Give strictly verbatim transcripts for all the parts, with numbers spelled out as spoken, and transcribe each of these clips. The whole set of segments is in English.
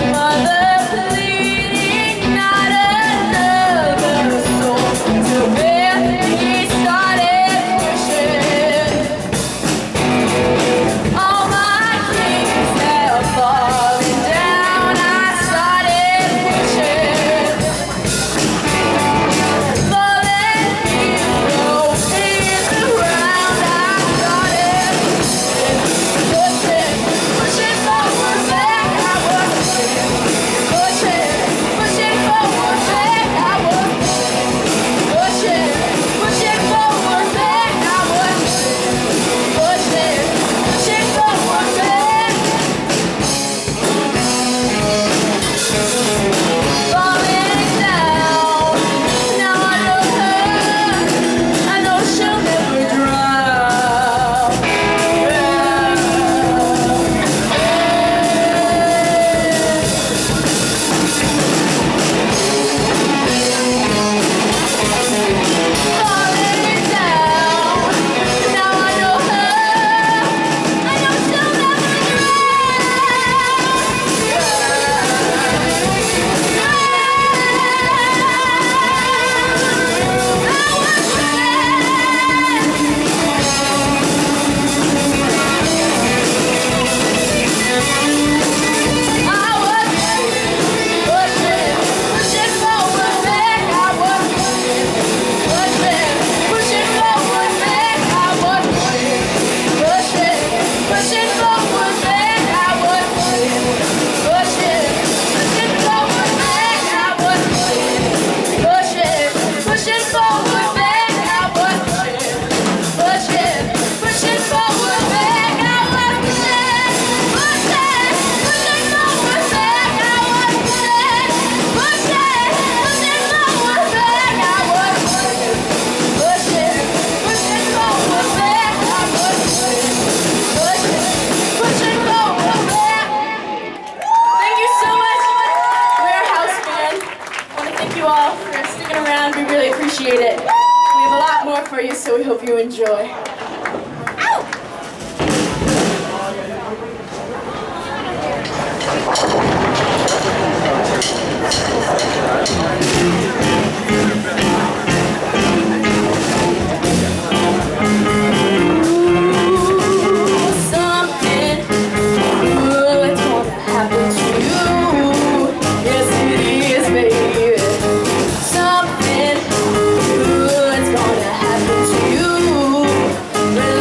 appreciate it. We have a lot more for you, so we hope you enjoy.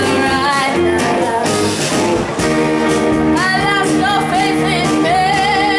Faith in me.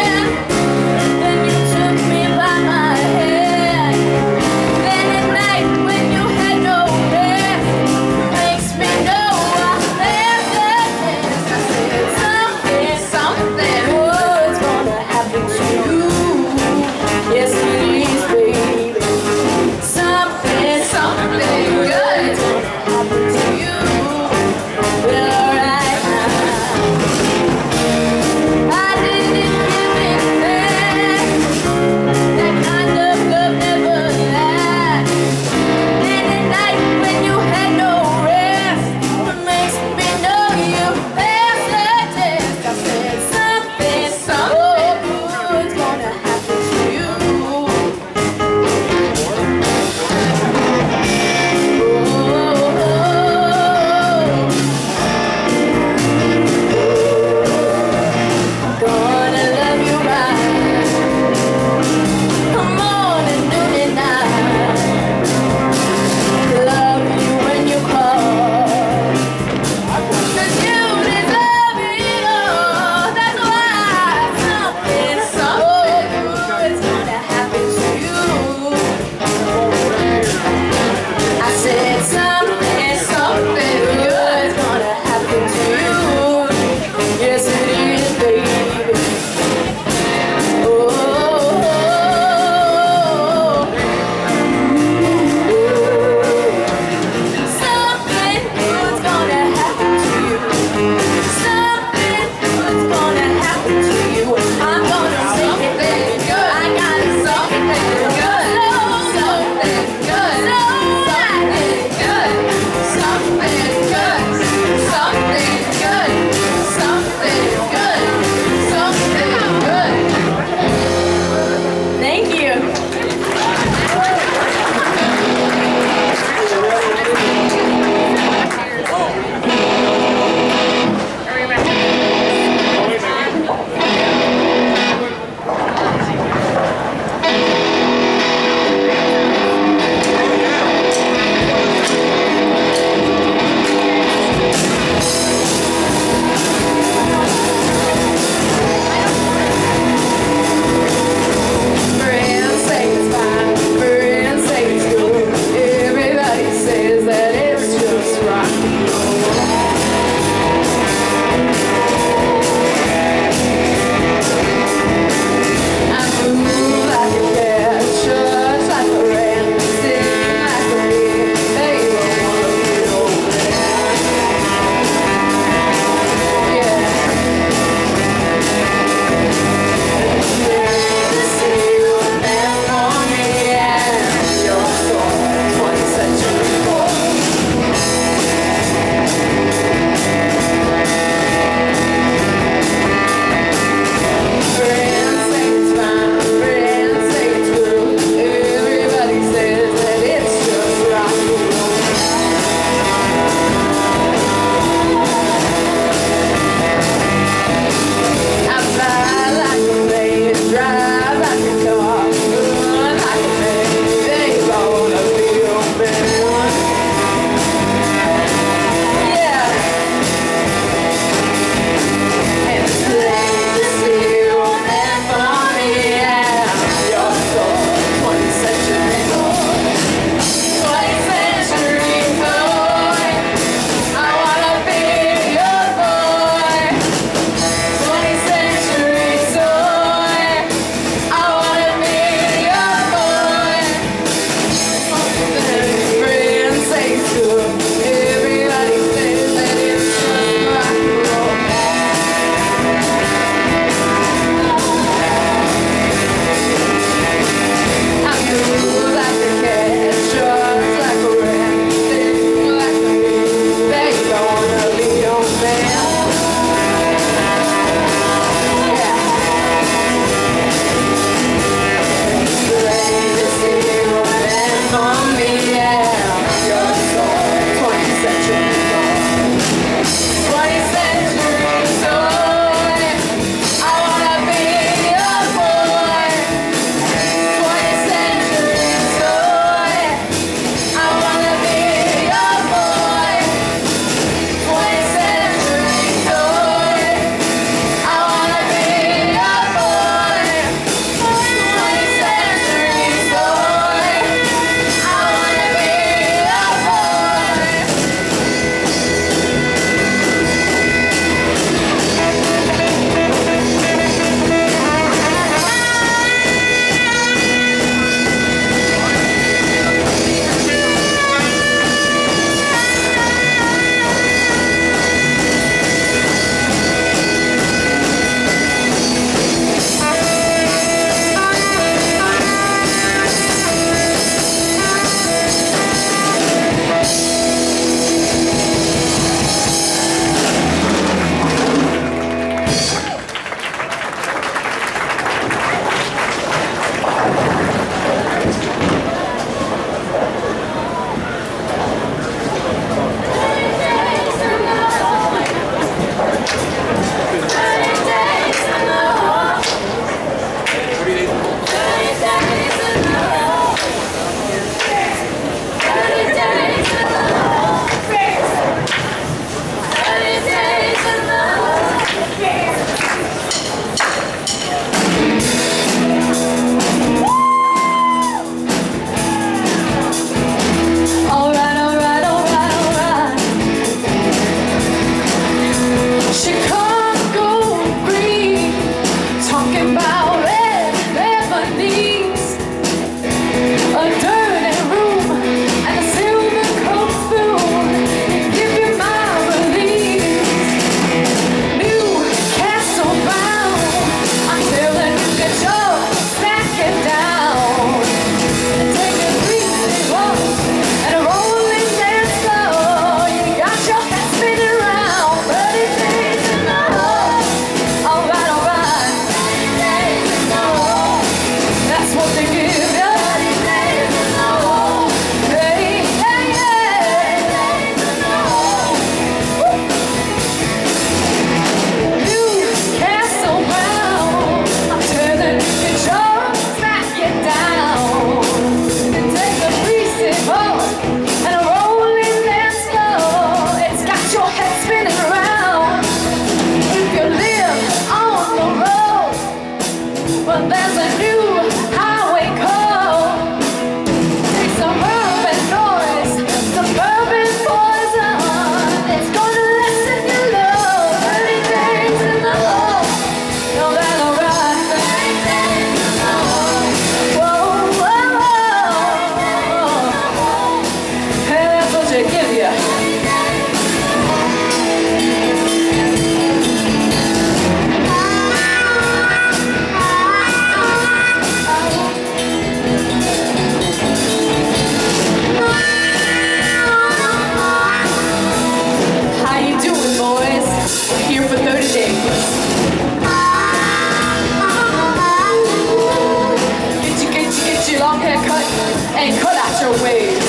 And cut out your ways.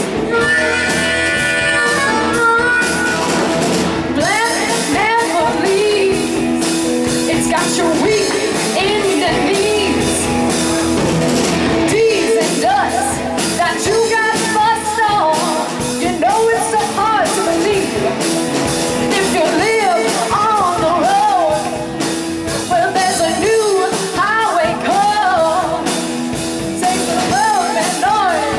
Black never leaves. It's got your weak in the knees. D's and nuts that you got fussed on. You know it's so hard to believe. If you live on the road, well, there's a new highway code. Take the love and noise.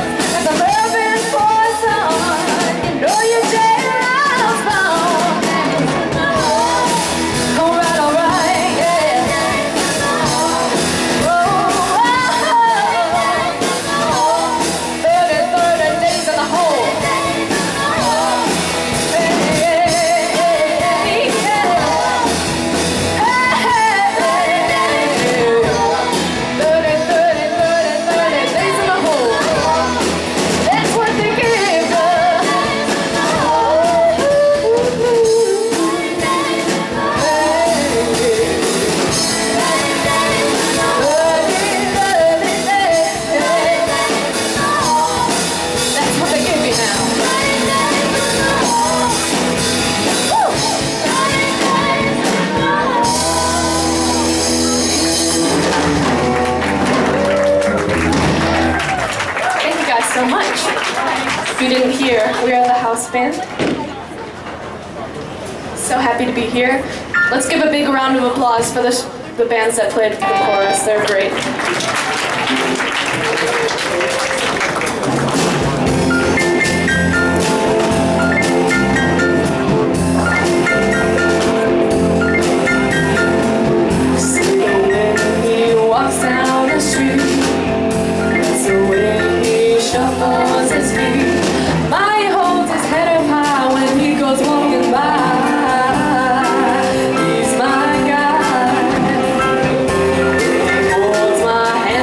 So much. If you didn't hear, we are the house band. So happy to be here. Let's give a big round of applause for the, the bands that played the chorus. They're great. So when he walks down the street, that's the way shuffles his feet. My holds his head up high when he goes walking by. He's my guy. He holds my hand.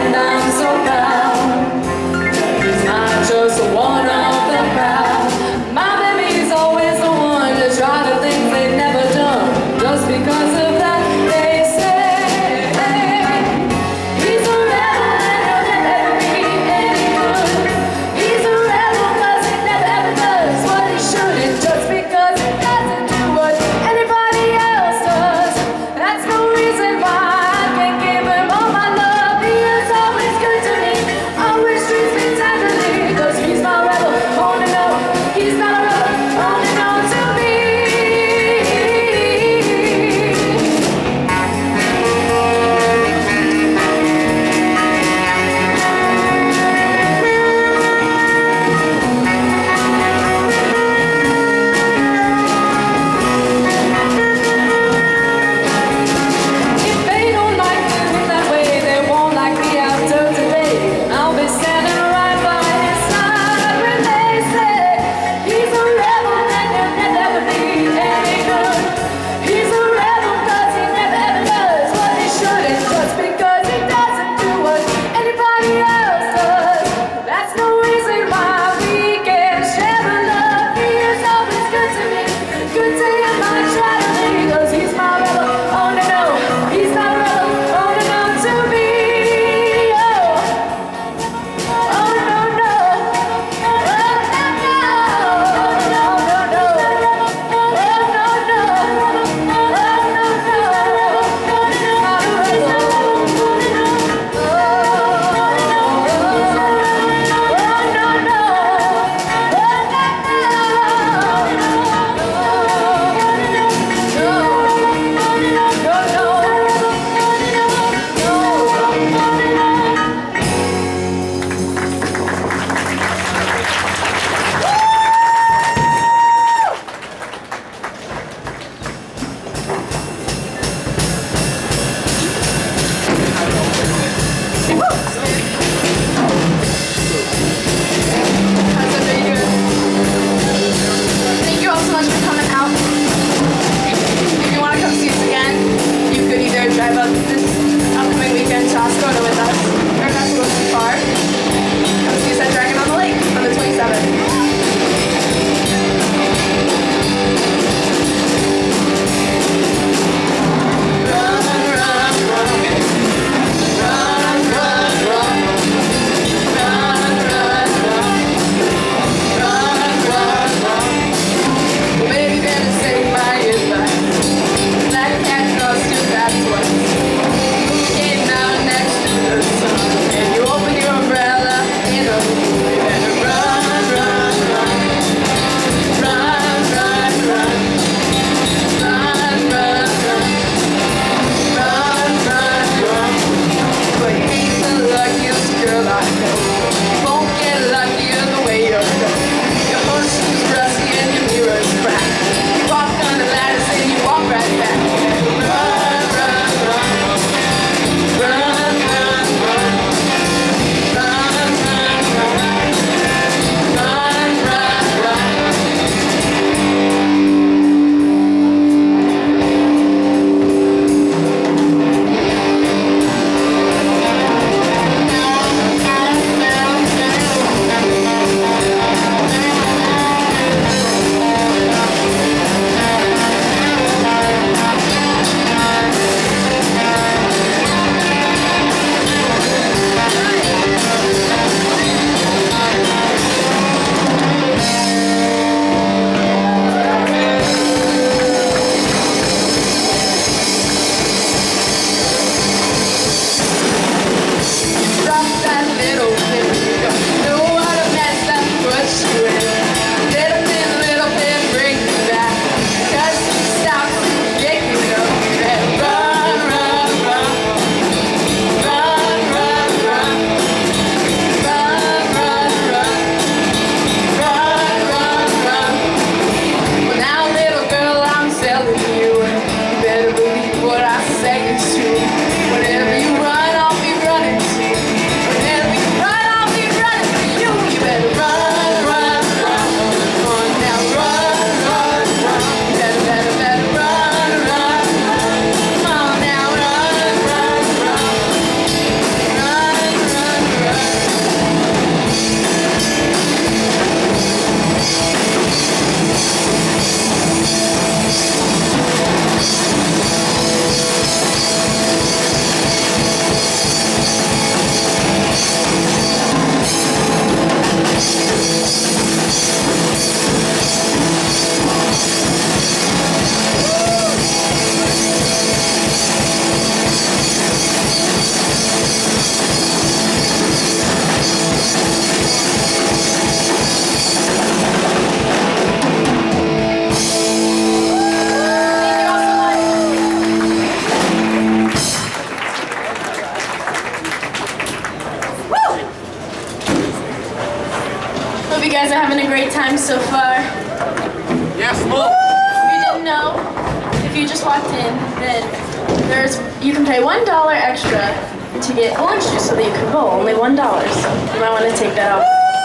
you guys are having a great time so far. Yes, Mom. If you didn't know, if you just walked in, then there's you can pay one dollar extra to get orange juice so that you can bowl. Only one dollar. So you might want to take that out.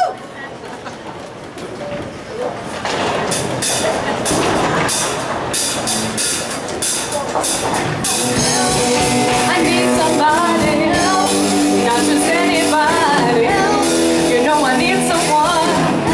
I need somebody help, not just anybody help. You know I need someone.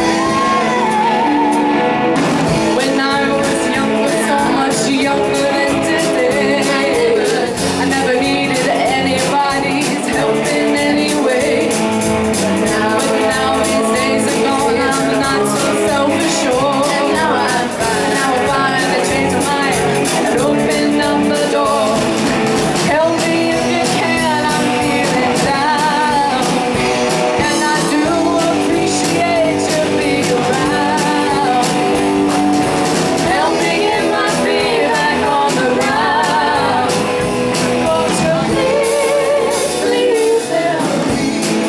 When I was younger, so much younger than today, I never needed anybody's help in any way. But now, but now these days are gone, I'm not so self-assured. And now I find, now I find I change my mind and open up the door. Help me if you can, I'm feeling down, and I do appreciate you being around. Help me get my feet back on the ground. Won't you please, please help me?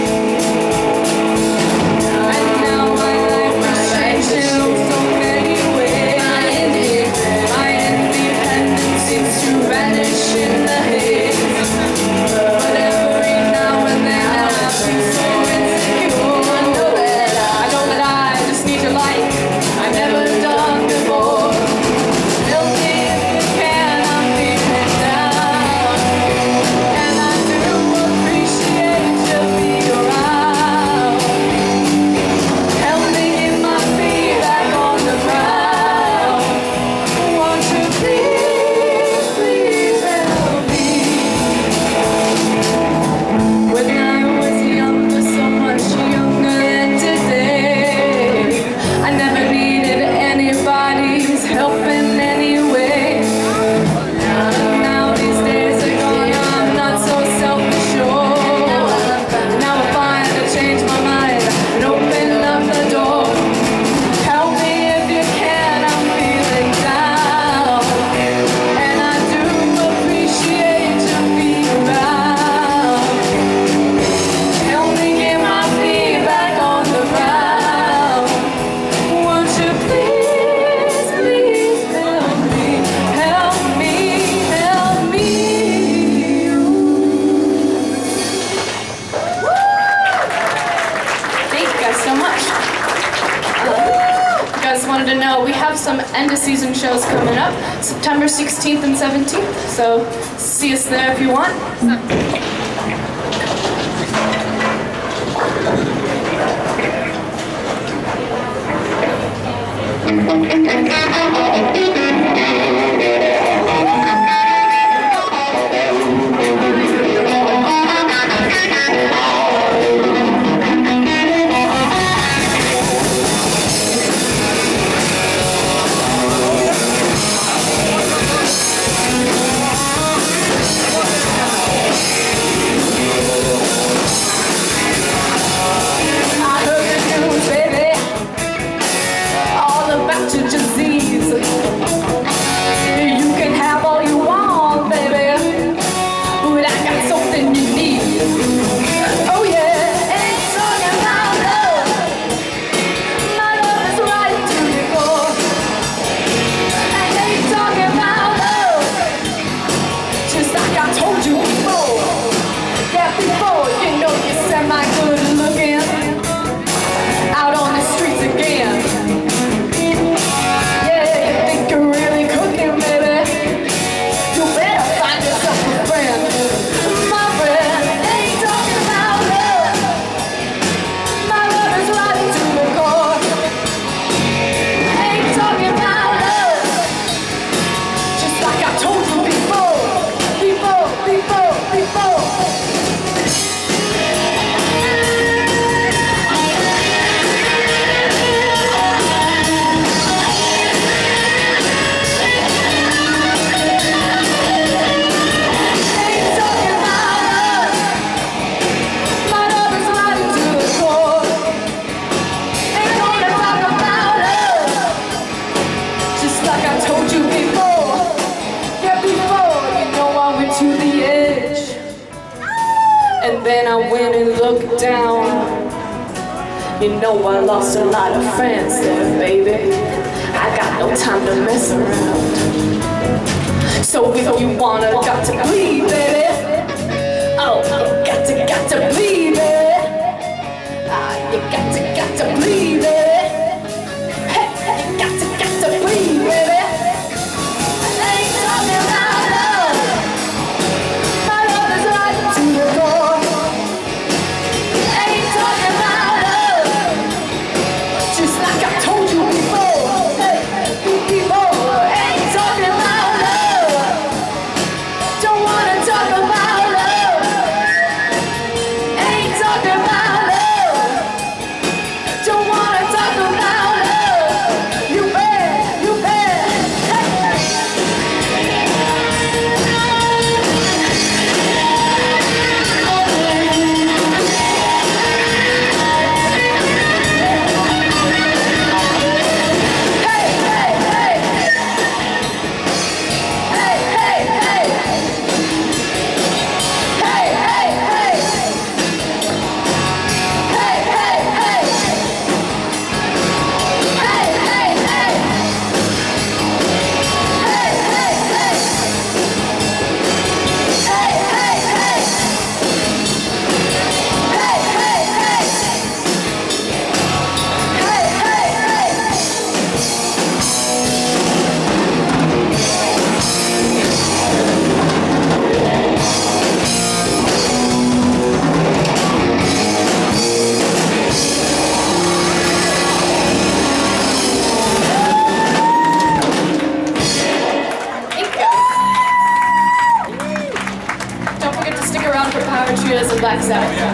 And now my life has changed in so many ways. My independence seems to vanish in the haze. But every now and then I feel so insecure. I know that I, I know that I just need your light. I've never done before. Help me if you can, I'm feeling down, and I do appreciate you being around. Help me get my feet back on the ground. Won't you please, please help me? When I was younger, so much younger than today, I never needed anybody's help in any way. Now these days are gone, I'm not so self-assured. Now I find I change my mind and open up the door. Help me if you can, I'm feeling down, and I do appreciate you being around. Help me get my feet back on the ground. Won't you please, please help me, help me, help me. Thank you guys so much. Uh, you guys wanted to know, we have some end of season shows coming up, September sixteenth and seventeenth, so see us there if you want. I heard the news, baby, all about your disease. You can have all you want, baby, but I got something you need. Oh yeah, ain't talking about love. My love is right to your core. I ain't talking about love, just like I told you before. Yeah, before, you know you're semi-good looking, out on the streets again. Yeah, you think you're really cooking, baby? You better find yourself a friend. My friend ain't talking about love. My love is right to the core. Ain't talking about love, just like I told you before, before, before, before. Ain't talking about love. My love is right to the core. Ain't gonna talk about love, just like I told you before. Yeah, before, you know I went to the edge, and then I went and looked down. You know I lost a lot of friends there, baby. I got no time to mess around. So if you wanna, got to bleed, baby. Oh, you got to, got to bleed, baby. Ah, you got to, got to bleed, baby. Hey, hey, got to, got to bleed, baby. I ain't talking about love. My love is right to the core. I ain't talking about love. Just like I told you before. Hey, before. I ain't talking about love. Don't wanna talk about love. Ain't talking about love. Don't wanna talk about love. You bet, you bet. Hey. Hey, hey, hey. Hey, hey, hey. Hey, hey, hey. Hey, hey, hey. Hey, hey, hey. Hey, hey, hey. Hey, hey, hey. Hey, hey, hey. Hey, hey, hey. Thank you guys. Don't forget to stick around for Power Trios and Black Sabbath.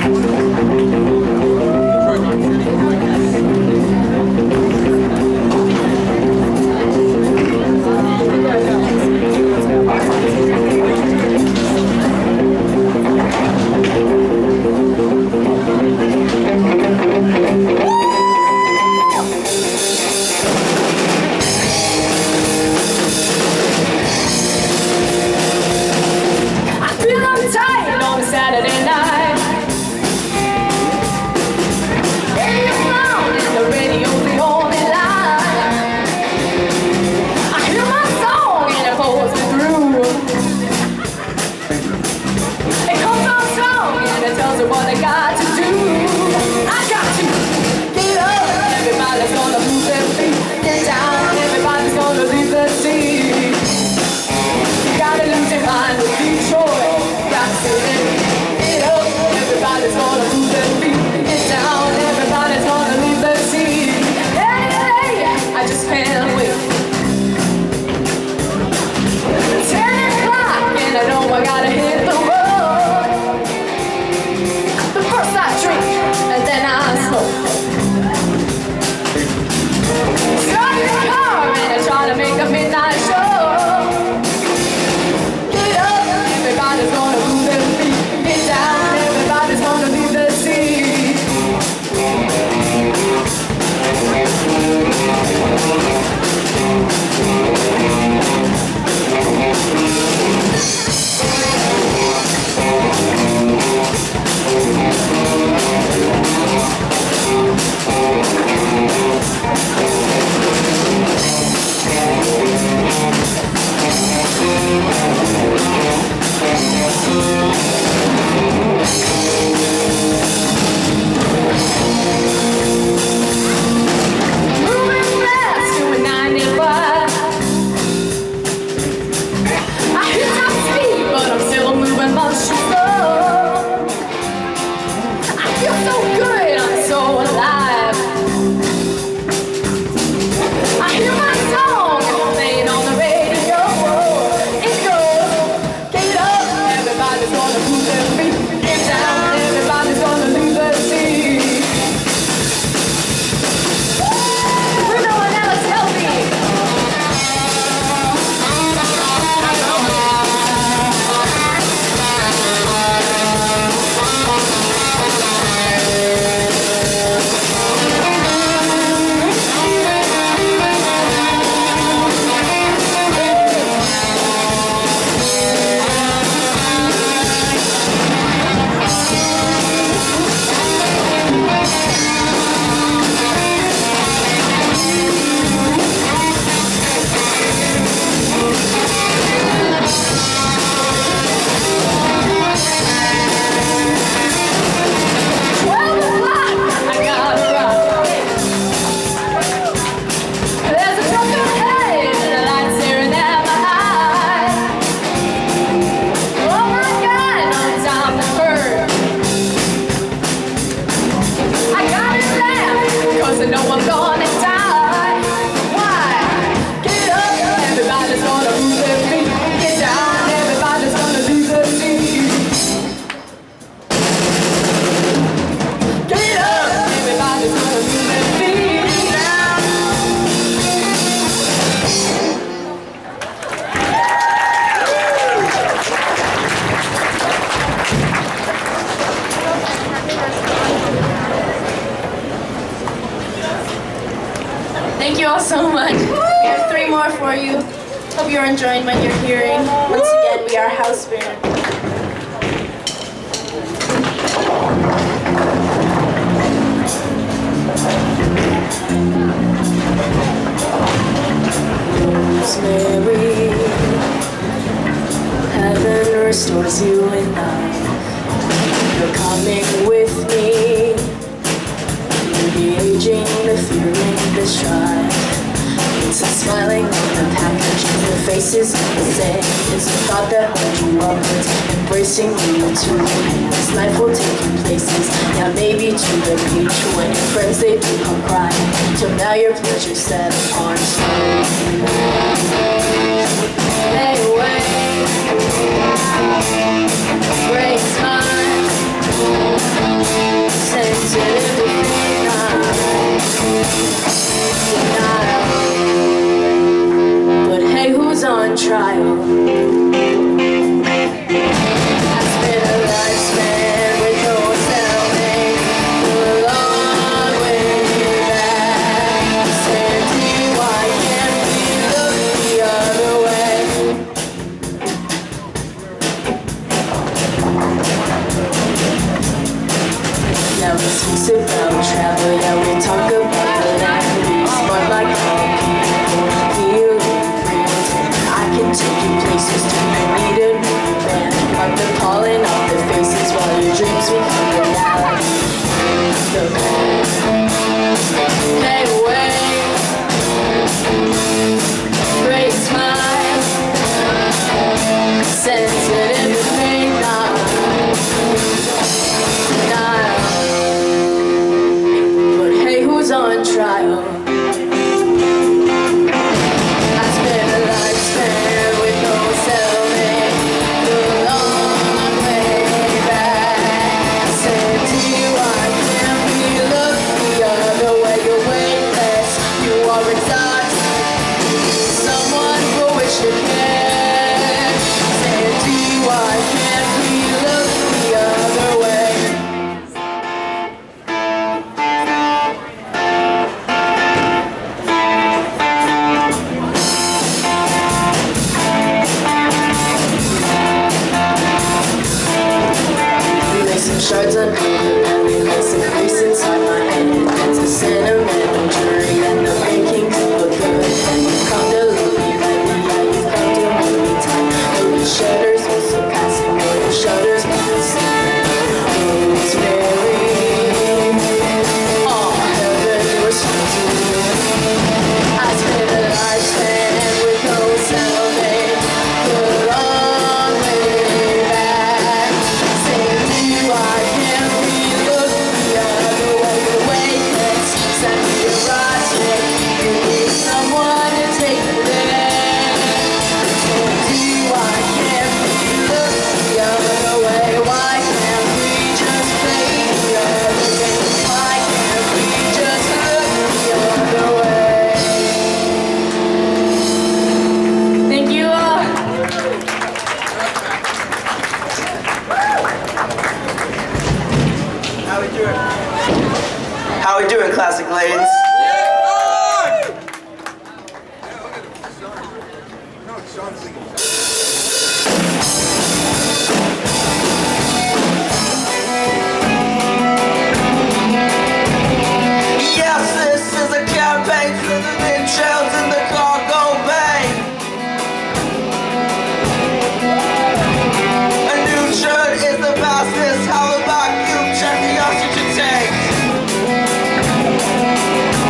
I feel I'm tired on a Saturday night. Radio sound and the radio's the only line. I hear my song and it pulls me through. It comes on strong and it tells me what I got to do. I got to get up. Everybody's gonna move their feet. Get down. Everybody's gonna leave the seat. Gotta lose your mind with Detroit. Got to get up. Everybody's gonna move their feet. Get down. Everybody's gonna leave the seat. Hey, hey, I just can't wait. Ten o'clock and I know I gotta hit the road. The first I drink Thank you all so much. We have three more for you. Hope you're enjoying what you're hearing. Once again, we are House Band. Rosemary, heaven restores you and I. You're coming with me. You're the aging, the fearing, the strife. It's a smiling on the package. Your face is the same. It's a thought that holds you upwards, embracing you to the hands. Life will take you places. Now maybe to the beach when your friends they become crying. Till now your pleasure set upon stone. Hey, wait. Great time. Sensitive to denial. But hey, who's on trial? I spent a lifespan with no settling. The long way back. Said to you, why can't we look the other way? Now we speak about travel, yeah, we talk about the land. Smart like all people, feeling free. I can take you places to you need a new band. Mark the pollen off the faces while your dreams become reality. Hey, wait. Great smile. Sensitive to pain, not denial. But hey, who's on trial? I spent a lifespan with no settling. The long way back. I said to you, I can't we look the other way? You're weightless, you are exhausted. You need someone for which to care. I said to you, I can't we look the other way? Shards on paper that replace a face inside my head. It's a sentimental jury and the makings look good. And you've come to love me lately, yeah, you've come to hold me tight. Though the shutters will still passing, though the shutters will see. Rosemary, oh, heaven restores you. I spent a lifespan with no settling. The long way back. Say to you, I can't we look the other way? You're weightless, semi-erotic. You need someone to take you there. Say to you, I can't we look the other way? Why can't we just play the other game? Why can't we just look the other way? Thank you all. How we doing? How we doing, Classic Lanes? Yes, this is a campaign for the big trails in the cargo bay. A new shirt is the fastest. How about you check the oxygen tank?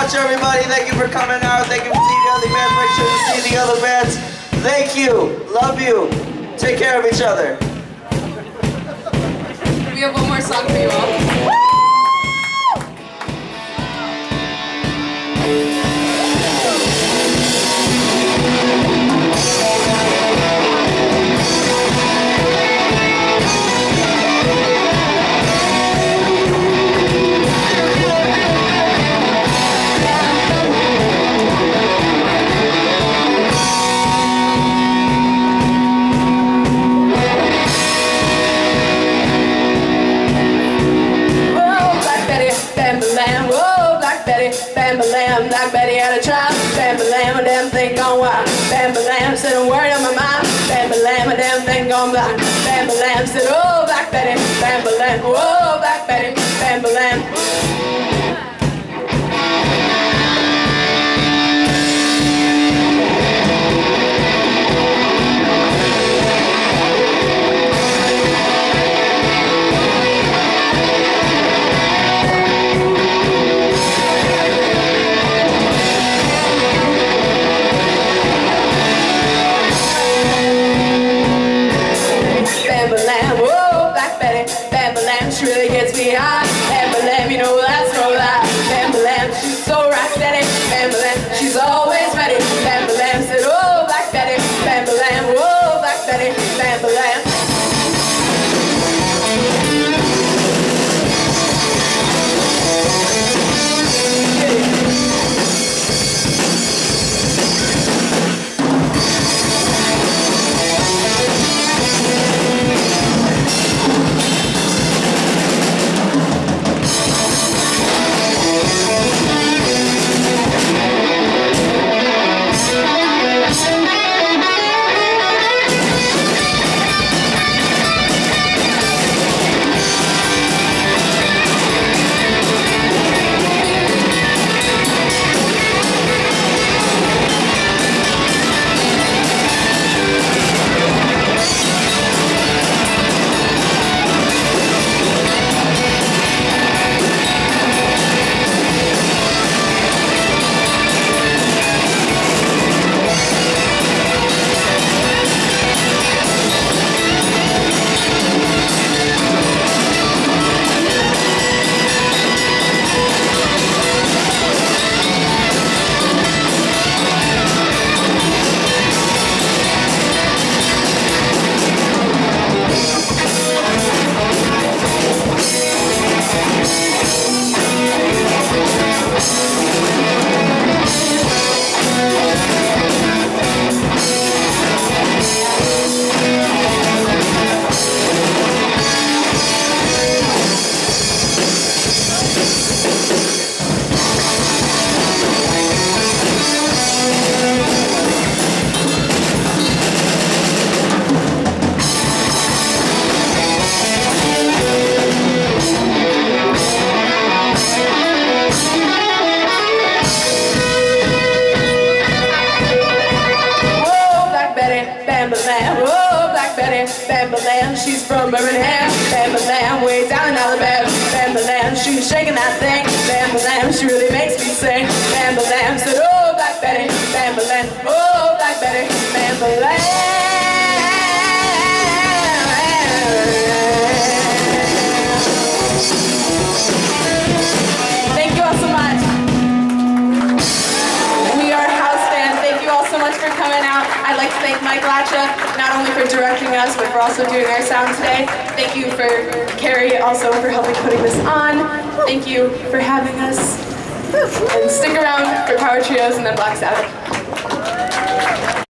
much, everybody. Thank you for coming out. Thank you for seeing the other bands. Make sure to see the other bands. Thank you. Love you. Take care of each other. We have one more song for you all. Bam-ba-lam, Black Betty had a child. Bam-ba-lam, a damn thing gone wild. Bam-ba-lam, said a word on my mind. Bam-ba-lam, a damn thing gone blind. Bam-ba-lam, said, oh, Black Betty. Bam-ba-lam, whoa, Black Betty. Bam-ba-lam. Bam-ba-lam, whoa, Black Betty. Bam-ba-lam, she really gets me high. Bam-ba-lam, you know that's no lie. Bam-ba-lam, she's so rock steady. Bam-ba-lam, she's always ready. Bam-ba-lam said, oh, Black Betty. Bam-ba-lam, whoa, Black Betty. Bam-ba-lam. Bam-ba-lam, oh, Black Betty. Bam-ba-lam, she's from Birmingham. Bam-ba-lam, way down in Alabama. Bam-ba-lam, she's shaking that thing. Bam-ba-lam, she really makes me sing. Bam-ba-lam said, oh, Black Betty. Bam-ba-lam, oh, Black Betty. Bam-ba-lam. Thank you all so much. We are House Band. Thank you all so much for coming out. I'd like to thank Mike Latcha, not only for directing us, but for also doing our sound today. Thank you for Carrie, also for helping putting this on. Thank you for having us. And stick around for Power Trios and then Black Sabbath.